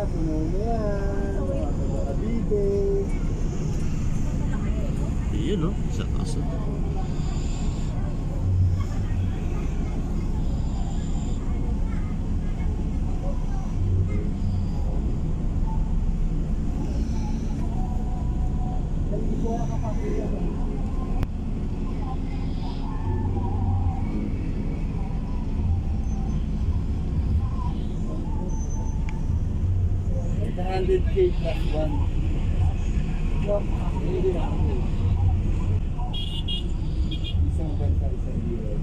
puno na yan. Mga Cavite. Yun no, sa kaso. $100K plus one. Isang bansa, isang US.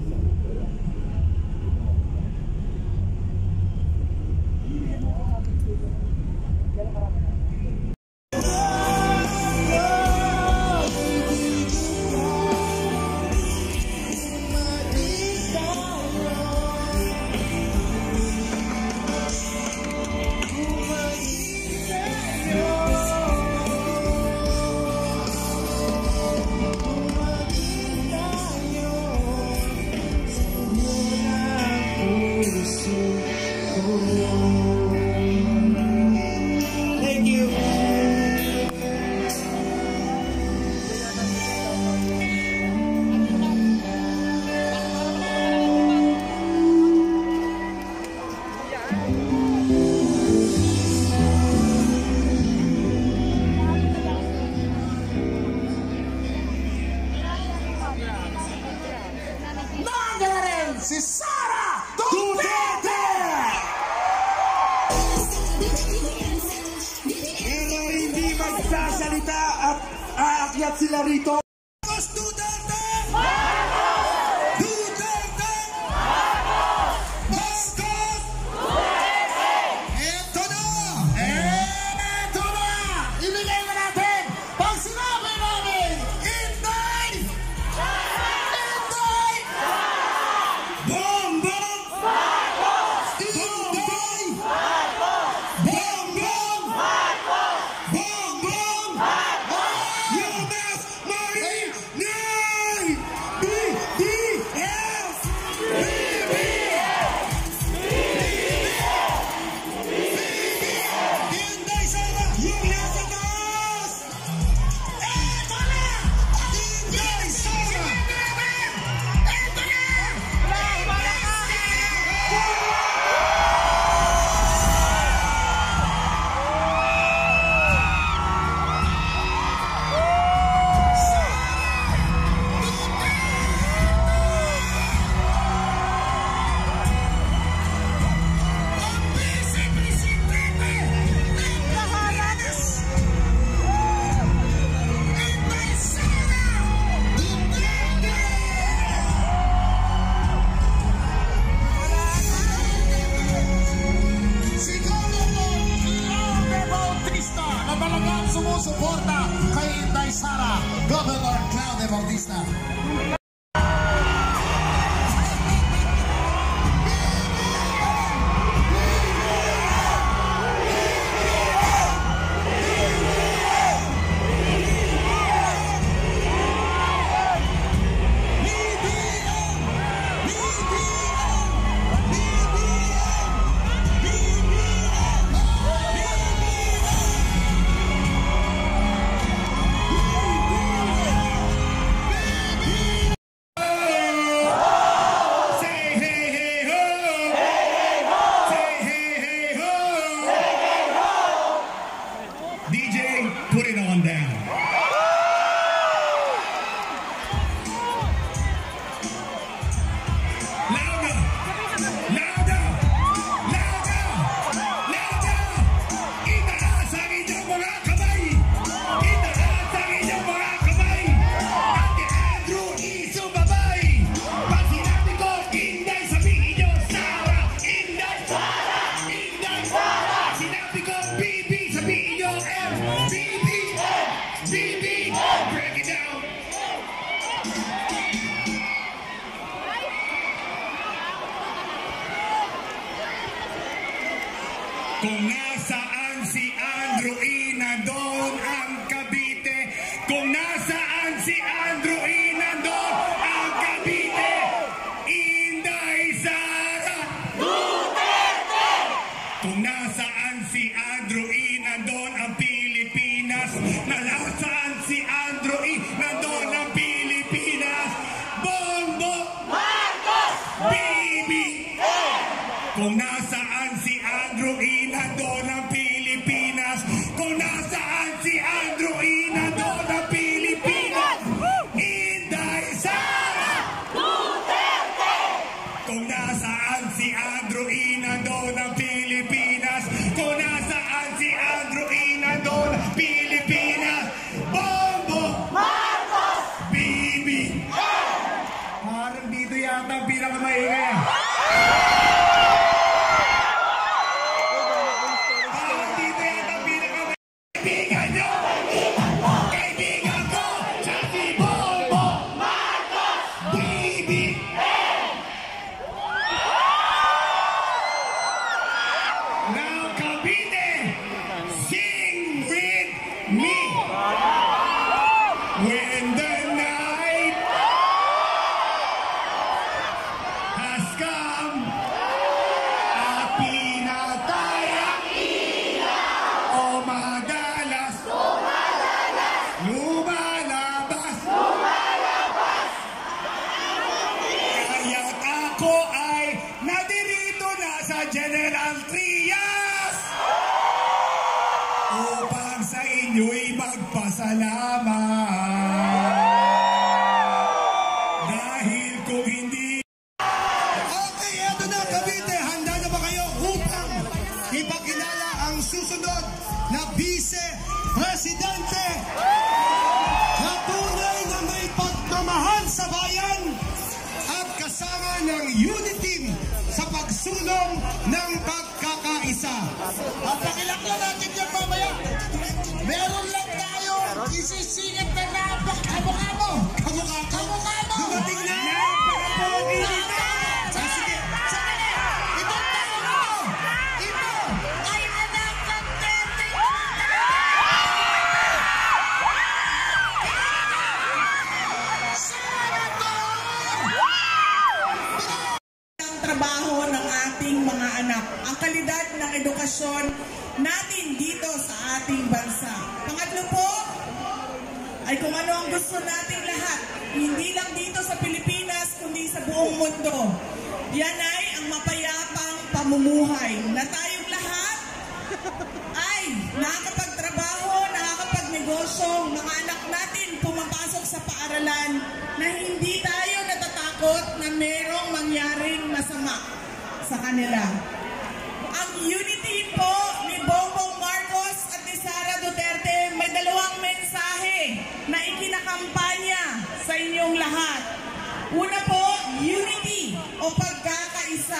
Si Sara Duterte! Pero hindi magsasalita at aakyat sila rito. Marcos Duterte! Marcos! Duterte! Marcos! Marcos! Duterte! Eto na! Eto na! Ibigay na natin pag sinabi namin Inday! Inday! Bom! Bom! Marcos! Inday! Marcos! Bom! Bom! Marcos! Bom! Bom! Marcos! Yumas Marie Nay! BBM! BBM! Inday Sara! Yung nasa taas! Eto na! Inday Sara! Eto na! Sumusuporta kay Inday Sara, Governor Claude Bautista. DJ, put it on down. Louder! Louder! Louder! Louder! Itaas ang inyong mga kamay! Itaas ang inyong mga kamay! Ate Andrew, isumabay! Pag sinabi ko, Inday, sabihin nyo, Sara! Inday, Sara! Inday, Sara! Sinabi ko, BB, sabihin nyo, M! BB! BB! Break it down! Kung nasaan si Andrew E, nandun ang Cavite. Kung nasaan si Andrew E, nandun ang Cavite. Inday Sara Duterte! Kung nasaan si Andrew E, nandun ang Pilipinas. Nasaan si Andrew E, nandun ang Pilipinas. Bongbong Marcos! Baby! Kung nasaan si Andrew E, nandun ang Pilipinas. Kung nasaan si Andrew E, nandun ang Pilipinas. Inday Sara Duterte! Kung nasaan si Andrew E, nandun ang Pilipinas. Kung nasaan si Andrew E, nandun ang Pilipinas. Bongbong Marcos! Bibi! Parang dito yata ang pinakamaingay. Parang dito yata ang pinakamaingay. Kaibigan nyo! Kaibigan ko! Siya si Bongbong Marcos! Bibi! Now, Cavite, sing with me. When the night has come, at pinatay ang ilaw, o madalas, lumalabas, kaya't ako ay nadirito na sa General Trias upang sa inyo'y magpasalamat. Dahil kung hindi... Okay, eto na Cavite. Handa na ba kayo upang ipakilala ang susunod na Vice-Presidente na tunay na may pagmamahal sa bayan at kasama ng unity sa pagsulong ng pagkakaisa? At pakilakla natin yan mamaya. Meron lang tayo isisingit na kamukha mo. Kamukha ko? Dumating na! Sige, sandali! Itong tao mo! Ito ay anak ng Gentri ang trabaho ng ating mga anak, ang kalidad ng edukasyon natin dito sa ating bansa. Pangatlo po, ay kung ano ang gusto nating lahat, hindi lang dito sa Pilipinas, kundi sa buong mundo. Yan ay ang mapayapang pamumuhay na tayong lahat ay nakakapagtrabaho, nakakapagnegosyo, mga anak natin pumapasok sa paaralan na hindi tayo natatakot na merong mangyaring masama sa kanila. Ang unity po ni Bongbong Marcos at ni Sara Duterte may dalawang mensahe na ikinakampanya sa inyong lahat. Una po, unity o pagkakaisa.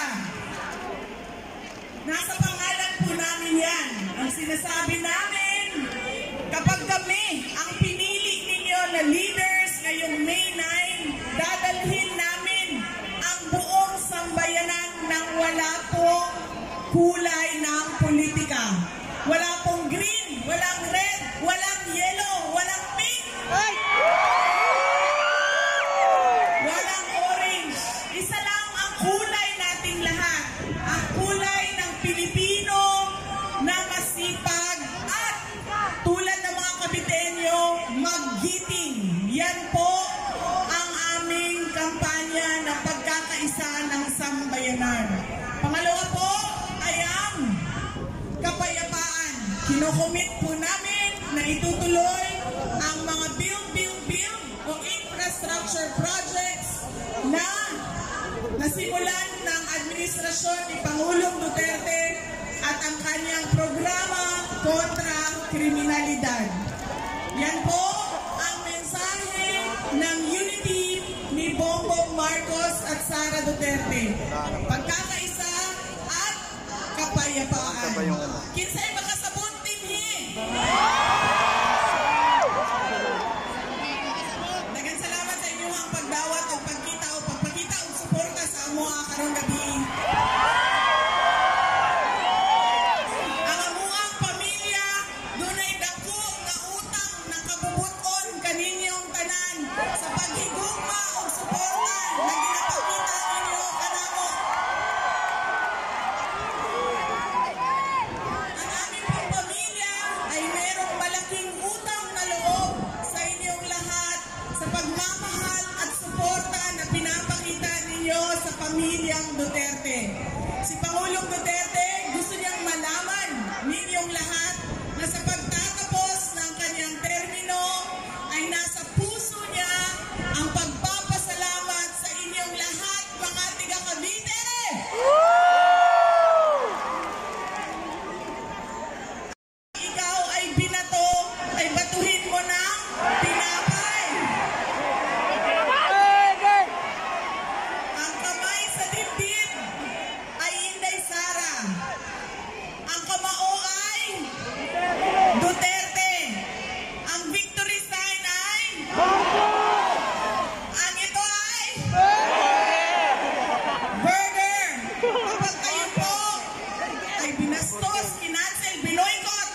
Nasa pangalan po namin yan. Ang sinasabi namin, kapag kami ang pinili ninyo na leaders ngayong May 9, dadalhin namin ang buong sambayanan ng wala pong kulay ng politika. Wala pong green, walang red, walang yellow, walang pink, walang orange. Isa lang ang kulay nating lahat. Ang kulay ng Pilipino na masipag at tulad ng mga Caviteño, maggiting. Yan po ang aming kampanya ng pagkakaisa ng sambayanan. Pangalawa po ay ang kapayapaan. Kinocommit po namin na itutuloy ang mga build o infrastructure projects na nasimulan ng administrasyon ni Pangulong Duterte at ang kanyang programa kontra kriminalidad. Yan po ang mensahe ng unity ni Bongbong Marcos at Sara Duterte. Pagkakaisa at kapayapaan. Kinsay makasabot din Daghang salamat sa inyo ang pagdawat o pagkita o pagpakita o suporta sa amuha karong gabi. Ang amuang pamilya dunay dako nga utang ng kabubuton kaninyong tanan sa paghigugma o suporta na ginapakita ninyo kanamo. Ang kamao ay Duterte. Ang victory sign ay ang ito ay burger. Kapag kayo po ay binastos, kinancel, binoykot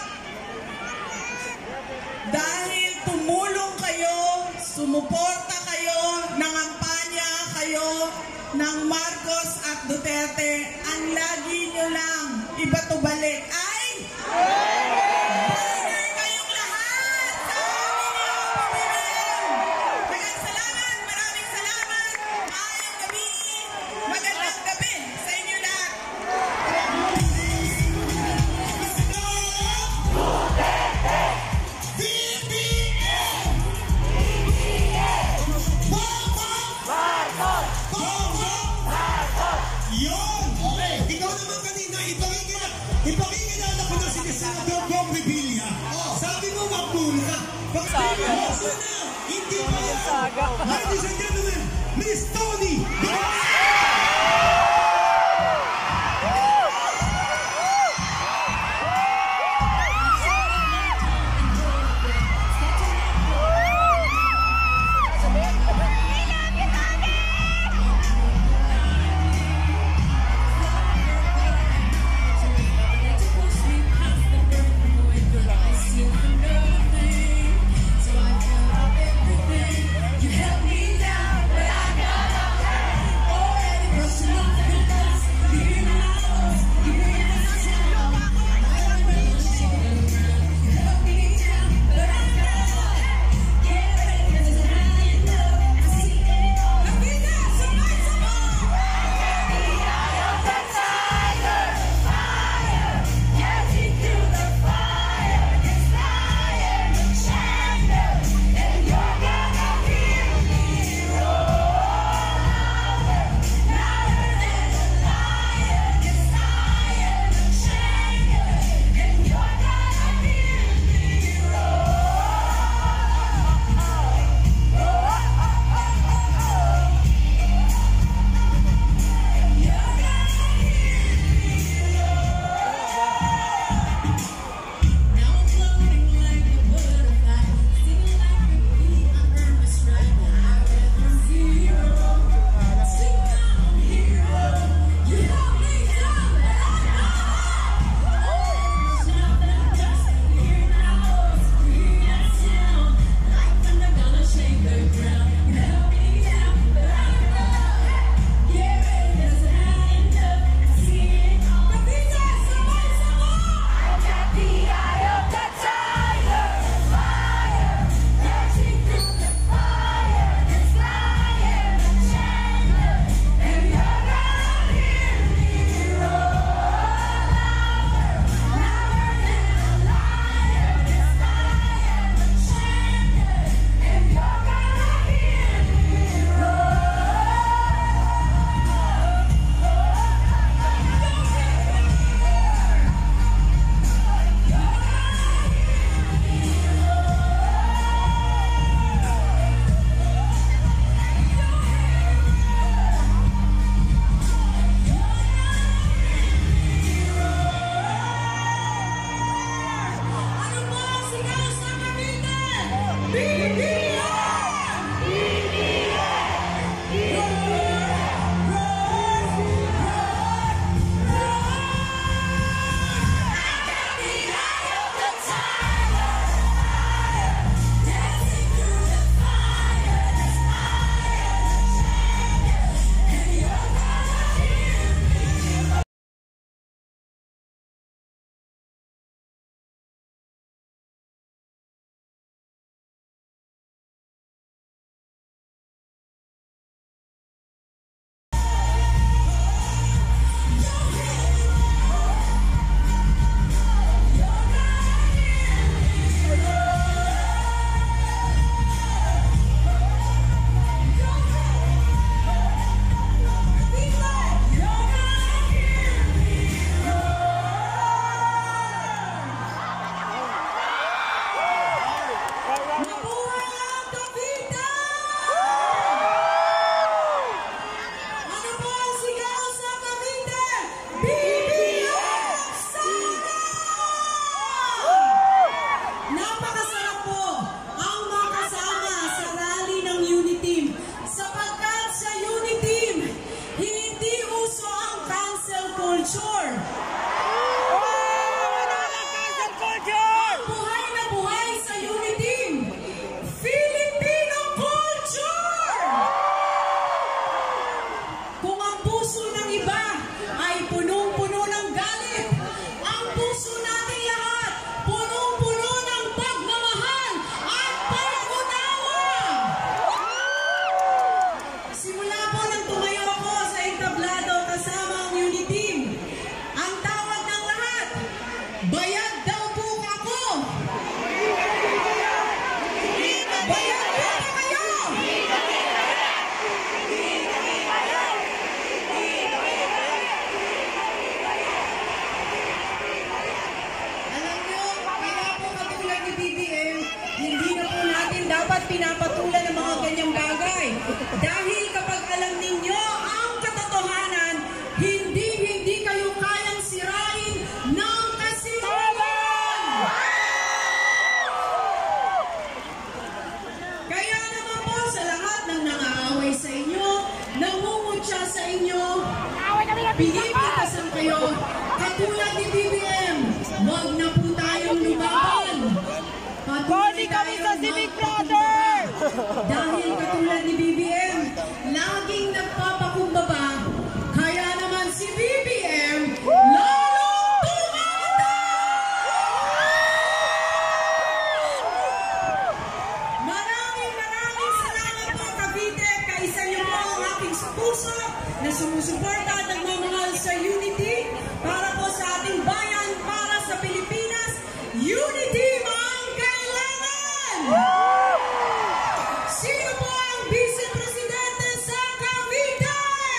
dahil tumulong kayo, sumuporta kayo, nangampanya kayo ng Marcos at Duterte, ang lagi nyo lang ibatubalik ay burger kayong lahat sa amin yung BBM. Maraming salamat, maraming salamat. Maayong gabi, magandang gabi sa inyo lahat. Yun! Okay. Ikaw naman kanina, ipakikilala ko na si Senador Bong Revilla. Sabi mo, makbul ka. Bakit hindi pa yan? Ladies and gentlemen, Miss Tony! You held me down, but I got up. Oh, isa si Big Brother! Dahil katulad ni BBM, laging nagpapakumbaba, kaya naman si BBM, lalong tumanda! Maraming salamat po, Cavite, kaisa niyo po ang aking puso na sumusuporta at nagmamahal sa unity para po sa ating bayan, para sa Pilipinas. Unity ang kailangan! Sino po ang Vice Presidente sa Cavite?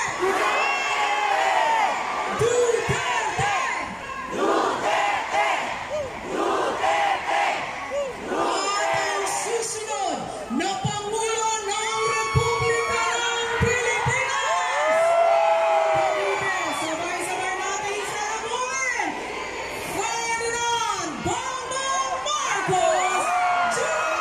Duterte! Duterte! Duterte! At ang susunod na Pangulo ng Republika ng Pilipinas! Cavite, sabay-sabay natin sa amuin! Ferdinand Bongbong Marcos Jr.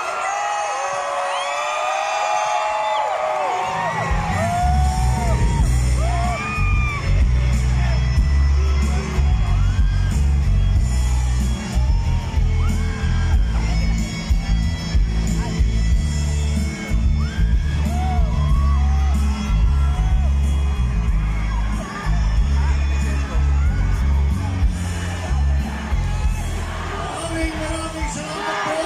Maraming salamat po.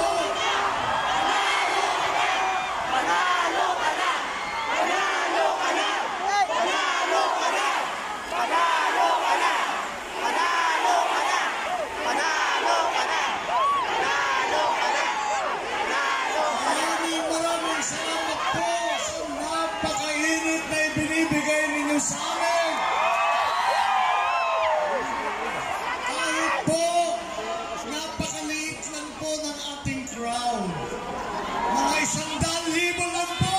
Maraming salamat po sa napakainit na ibinibigay ninyo sa amin. Kahit po, napakaliit lang po ng ating crowd. Mga 100,000 lang po.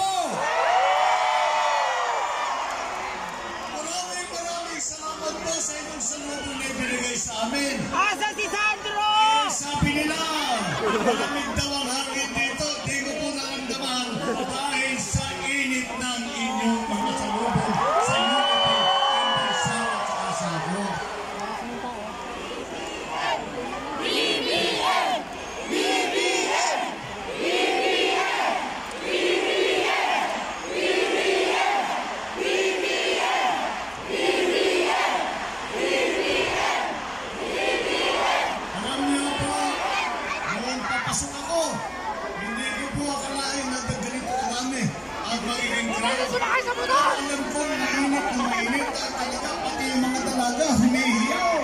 Maraming salamat po sa inyong salubong na ibinigay sa amin. Asa si Sandro? Sabi nila, malamig daw ang hangin dito. Di ko po naramdaman dahil sa init ng inyong mga salubong sa unity and BBM-SARA at Sabo. Alam niyo po, noong papasok ako, hindi ko po akalain na ganito karami at magiging crowd. Alam ko, mainit na mainit at talaga pati yung mga dalaga humihiyaw.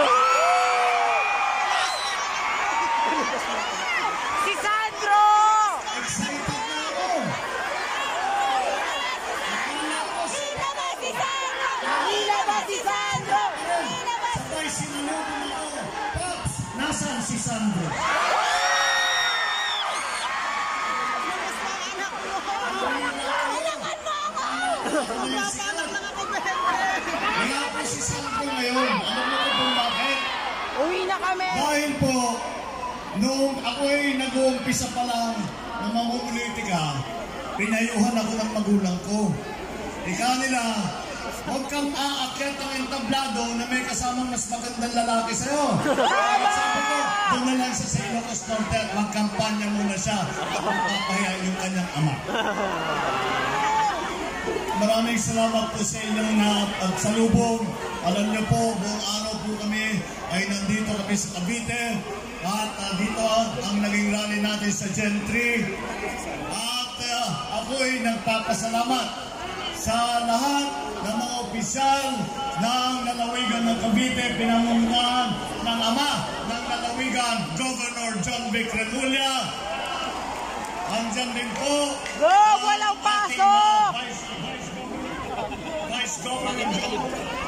Si Sandro! Excited na ako. Akala ko Kanina ba si Sandro? sabay sinalubong ako. Pops, nasaan si Sandro? Wala po si Sandro ngayon. Alam mo po kung bakit? Uwi na kami! Dahil po, noong ako ay nag-uumpisa pa lang na mamumulitika, pinayuhan ako ng magulang ko. Ika nila, huwag kang aakyat ng entablado na may kasamang mas magandang lalaki sa'yo. Kaya sabi ko, doon na lang sa Ilocos Norte at magkampanya muna siya at magpapahiya yung kanyang ama. Maraming salamat po sa inyong pagsalubong. Alam niyo po, buong araw po kami ay nandito kami sa Cavite at dito ang naging rally natin sa Gentri. At ako ay nagpapasalamat sa lahat ng mga opisyal ng lalawigan ng Cavite, pinamumunuan ng ama ng lalawigan, Governor John Vic Remulla. Andyan din po Go! Walang pasok! Vice Governor